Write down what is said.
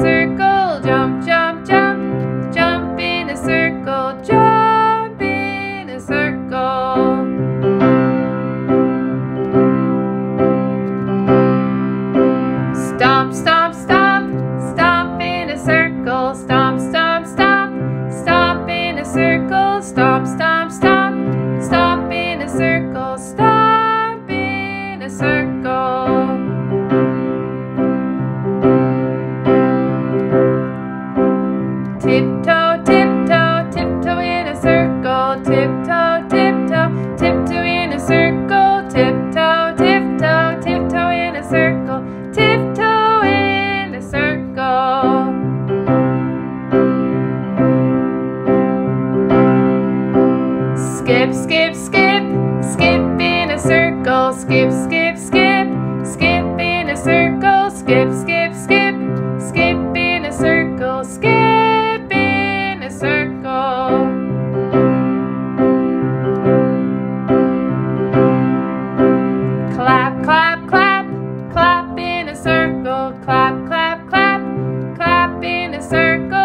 circle, jump, jump, jump. Jump in a circle, jump in a circle. Stomp, stomp, stomp. Stomp in a circle, stomp, stomp, stomp. Stomp in a circle, stomp, stomp, stomp. Stomp in a circle, stomp in a circle. Tiptoe, tiptoe, tiptoe in a circle. Tiptoe, tiptoe, tiptoe in a circle. Tiptoe, tiptoe, tiptoe in a circle. Tiptoe in a circle. Skip, skip, skip. Skip in a circle. Skip, skip, skip. Skip in a circle. Skip, skip, skip. Skip in a circle. Skip in a circle. Clap, clap, clap. Clap in a circle. Clap, clap, clap. Clap in a circle.